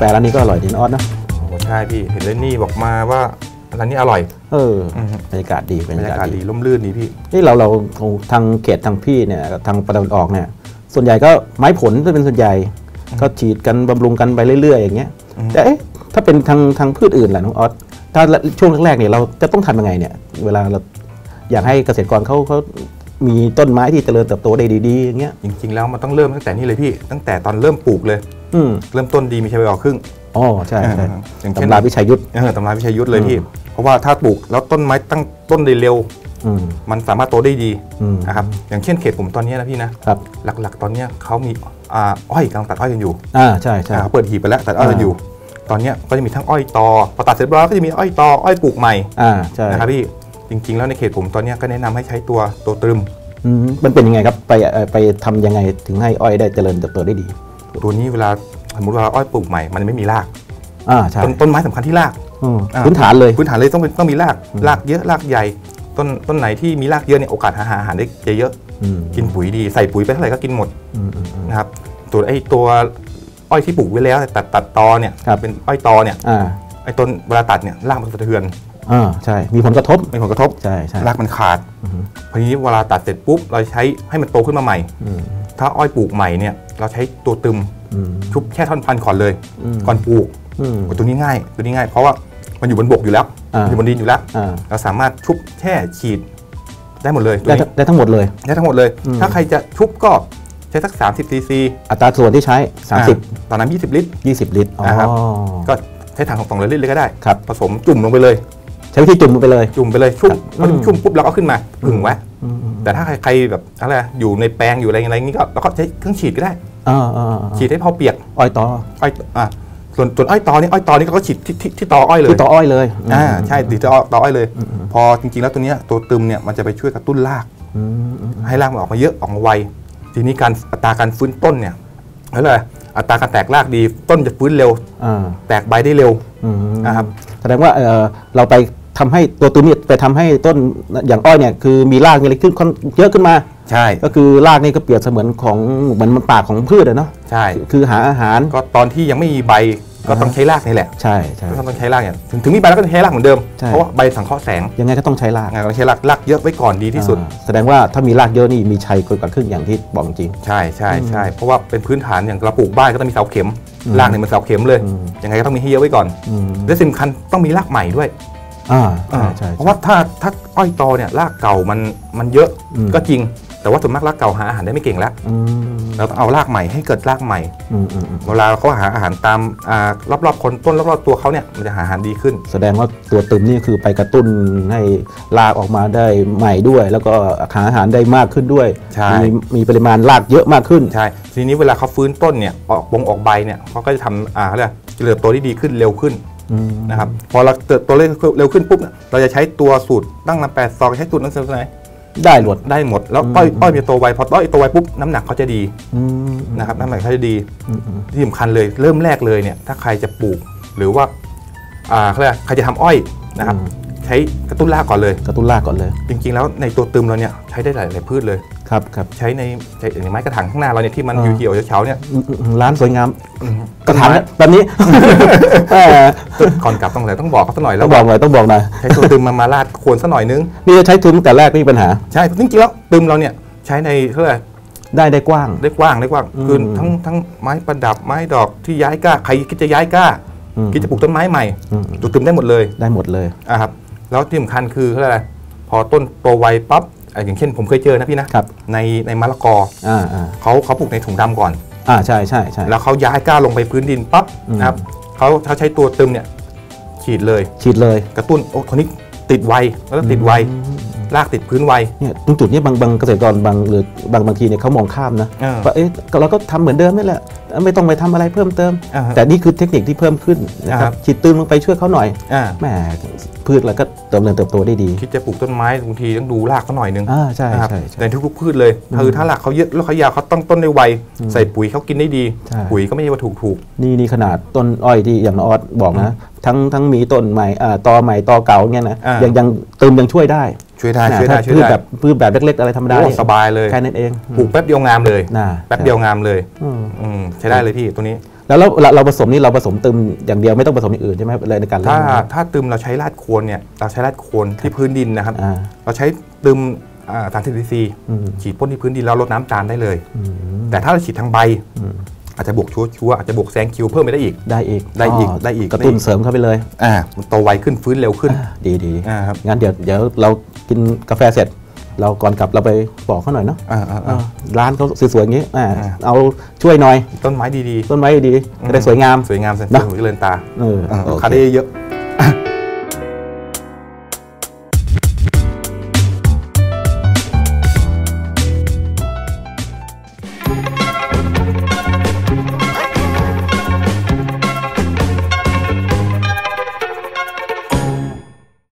ร้านนี้ก็อร่อยดีนะออสนะโอ้ใช่พี่เห็นเลยนี่บอกมาว่าร้านนี้อร่อยบรรยากาศดีบรรยากาศดีร่มรื่นดีพี่นี่เราทางเขตทางพี่เนี่ยทางตะวันออกเนี่ยส่วนใหญ่ก็ไม้ผลจะเป็นส่วนใหญ่ก็ฉีดกันบำรุงกันไปเรื่อยๆอย่างเงี้ยแต่ถ้าเป็นทางพืชอื่นแหละน้องออสถ้าช่วงแรกๆเนี่ยเราจะต้องทำยังไงเนี่ยเวลาเราอยากให้เกษตรกรเขามีต้นไม้ที่เจริญเติบโตได้ดีๆอย่างเงี้ยจริงๆแล้วมันต้องเริ่มตั้งแต่นี่เลยพี่ตั้งแต่ตอนเริ่มปลูกเลยเริ่มต้นดีมีใช้ใบออกครึ่งอ๋อใช่ตำราวิชัยยุทธตำราวิชัยยุทธเลยพี่เพราะว่าถ้าปลูกแล้วต้นไม้ตั้งต้นได้เร็วมันสามารถโตได้ดีนะครับอย่างเช่นเขตผมตอนนี้นะพี่นะครับหลักๆตอนนี้เขามีอ้อยกำลังตัดอ้อยกันอยู่ใช่เขาเปิดหีบไปแล้วตัดอ้อยกันอยู่ตอนนี้ก็จะมีทั้งอ้อยตอพอตัดเสร็จแล้วก็จะมีอ้อยตออ้อยปลูกใหม่ใช่นะครับพี่จริงๆแล้วในเขตผมตอนนี้ก็แนะนำให้ใช้ตัวตรึมมันเป็นยังไงครับไปทำยังไงถึงให้อ้อยได้เจริญเติบโตได้ดีตัวนี้เวลาสมมติว่าอ้อยปลูกใหม่มันไม่มีรากใช่ต้นไม้สำคัญที่รากพื้นฐานเลยต้องมีรากเยอะรากใหญ่ต้นไหนที่มีรากเยอะเนี่ยโอกาสหาอาหารได้เยอะกินปุ๋ยดีใส่ปุ๋ยไปเท่าไหร่ก็กินหมดนะครับตัวอ้อยที่ปลูกไว้แล้วแต่ตัดตอเนี่ยเป็นอ้อยตอเนี่ยไอ้ต้นเวลาตัดเนี่ยรากมันสะเทือนใช่มีผลกระทบใช่รากมันขาดพอนี้เวลาตัดเสร็จปุ๊บเราใช้ให้มันโตขึ้นมาใหม่ถ้าอ้อยปลูกใหม่เนี่ยเราใช้ตัวตึมชุบแช่ท่อนพันธุ์ก่อนเลยก่อนปลูกตัวนี้ง่ายเพราะว่ามันอยู่บนบกอยู่แล้วอยู่บนดินอยู่แล้วเราสามารถชุบแช่ฉีดได้หมดเลยได้ทั้งหมดเลยถ้าใครจะชุบก็ใช้สัก30 ซีซีอัตราส่วนที่ใช้30 ตอนนั้น20 ลิตรนะครับก็ใช้ถังของ200 ลิตรเลยก็ได้ผสมจุ่มลงไปเลยใช้วิธีจุ่มไปเลยชุ่มปุ๊บเราก็ขึ้นมาผึ่งไว้แต่ถ้าใครแบบอะไรอยู่ในแปลงอยู่อะไรนี้ก็เราก็ใช้เครื่องฉีดก็ได้ฉีดให้พอเปียกอ้อยตอส่วนอ้อยตอนี่ก็ฉีดที่ตออ้อยเลยที่ตออ้อยเลยใช่ที่ตออ้อยเลยพอจริงๆแล้วตัวนี้ตัวตึมเนี่ยมันจะไปช่วยกระตุ้นรากให้รากมันออกมาเยอะออกมาไวทีนี้อัตราการฟื้นต้นเนี่ยอะไรอัตราการแตกรากดีต้นจะฟื้นเร็วแตกใบได้เร็วนะครับแสดงว่าเราไปทำให้ตัวตึมเนี่ยไปทำให้ต้นอย่างอ้อยเนี่ยคือมีรากมีอะไรขึ้นเยอะขึ้นมาใช่ก็คือรากนี่ก็เปรียบเสมือนของเหมือนมันปากของพืชเนาะใช่คือหาอาหารก็ตอนที่ยังไม่มีใบก็ต้องใช้รากนี่แหละใช่ก็ต้องใช้รากเนี่ยถึงมีใบแล้วก็ใช้รากเหมือนเดิมเพราะว่าใบสังเคราะห์แสงยังไงก็ต้องใช้รากต้องใช้รากเยอะไว้ก่อนดีที่สุดแสดงว่าถ้ามีรากเยอะนี่มีชัยกว่าครึ่งอย่างที่บอกจริงใช่เพราะว่าเป็นพื้นฐานอย่างเราปลูกบ้านก็ต้องมีเสาเข็มรากเนี่ยมันเสาเข็มเลยยังไงก็ต้องมีให้เยอะไว้ก่อนและสำคัญต้องมีรากใหม่ด้วยใช่เพราะว่าถ้าอ้อยตอเนี่ยรากเก่ามันเยอะก็จริงแต่ว่าส่วนมากรากเก่าหาอาหารได้ไม่เก่งแล้วเราต้องเอารากใหม่ให้เกิดรากใหม่เวลาเขาหาอาหารตามรอบๆคนต้นรอบๆตัวเขาเนี่ยมันจะหาอาหารดีขึ้นแสดงว่าตัวตึมนี่คือไปกระตุ้นให้รากออกมาได้ใหม่ด้วยแล้วก็หาอาหารได้มากขึ้นด้วยมีปริมาณรากเยอะมากขึ้นใช่ทีนี้เวลาเขาฟื้นต้นเนี่ยออกใบเนี่ยเขาก็จะทำเขาเรียกเจริญโตได้ดีขึ้นเร็วขึ้นนะครับพอเราเติบโตเร็วขึ้นปุ๊บเราจะใช้ตัวสูตรตั้งนำ8 ซองใช้สูตรนั้นไหนได้หมดแล้วอ้อยมีโตไวพออ้อยโตไวปุ๊บน้ำหนักเขาจะดีนะครับน้ำหนักเขาจะดีที่สำคัญเลยเริ่มแรกเลยเนี่ยถ้าใครจะปลูกหรือว่าเขาเรียกใครจะทำอ้อยนะครับใช้กระตุ้นรากก่อนเลยจริงๆแล้วในตัวตึมเราเนี่ยใช้ได้หลายพืชเลยครับใช้ในไม้กระถางข้างหน้าเราเนี่ยที่มันเขียวๆเฉาๆเนี่ยร้านสวยงามกระถางแบบนี้ก่อนกลับต้องบอกเขาสักหน่อยแล้วต้องบอกหน่อยใช้ตัวตึมมาลาดควรสักหน่อยนึงนี่จะใช้ตึมแต่แรกไม่มีปัญหาใช่จริงๆแล้วตึมเราเนี่ยใช้ในเท่าไหร่ได้กว้างคือทั้งไม้ประดับไม้ดอกที่ย้ายก้าใครคิดจะย้ายก้าคิดจะปลูกต้นไม้ใหม่ตัวตึมได้หมดเลยครับแล้วที่สำคัญคือเท่าไหร่พอต้นโตไวปั๊บอย่างเช่นผมเคยเจอนะพี่นะในมะละกอเขาปลูกในถุงดำก่อนใช่แล้วเขาย้ายก้าลงไปพื้นดินปั๊บนะครับเขาใช้ตัวตึมเนี่ยฉีดเลยกระตุ้นคนนี้ติดไวแล้วติดไวรากติดพื้นไวเนี่ยตรงจุดนี้บางเกษตรกรหรือบางทีเนี่ยเขามองข้ามนะว่าเราก็ทำเหมือนเดิมนี่แหละไม่ต้องไปทำอะไรเพิ่มเติมแต่นี่คือเทคนิคที่เพิ่มขึ้นนะครับฉีดตึมลงไปช่วยเขาหน่อยแหมพืชแล้วก็เติบโตได้ดีคิดจะปลูกต้นไม้บางทีต้องดูรากเขาหน่อยนึงใช่ในทุกๆพืชเลยคือถ้ารากเขาเยอะแล้วเขายาวเขาต้องต้นได้ไวใส่ปุ๋ยเขากินได้ดีปุ๋ยก็ไม่ใช่ว่าถูกนี่ขนาดต้นอ้อยที่อย่างออสบอกนะทั้งมีต้นใหม่ตอใหม่ตอเก่าเงี้ยนะยังตึมยังช่วยได้พืชแบบเล็กๆอะไรธรรมดาสบายเลยแค่นั้นเองปลูกแป๊บเดียวงามเลยแป๊บเดียวงามเลยใช้ได้เลยพี่ตัวนี้แล้วเราผสมนี่เราผสมตึมอย่างเดียวไม่ต้องผสมอย่างอื่นใช่ไหมเลยในการเล่นถ้าตึมเราใช้ราดโคนเนี่ยเราใช้ราดโคนที่พื้นดินนะครับเราใช้ตึม30 cc ฉีดพ่นที่พื้นดินแล้วลดน้ำตาลได้เลยแต่ถ้าเราฉีดทางใบอาจจะบวกชัวอาจจะบวกแซงคิวเพิ่มไปได้อีกกระตุ้นเสริมเข้าไปเลยมันโตไวขึ้นฟื้นเร็วขึ้นดีครับงั้นเดี๋ยวเรากินกาแฟเสร็จเราก่อนกลับเราไปบอกเขาหน่อยเนาะร้านเขาสวยๆอย่างนี้เอาช่วยหน่อยต้นไม้ดีจะได้สวยงามเสริมเจริญตาขายได้เยอะ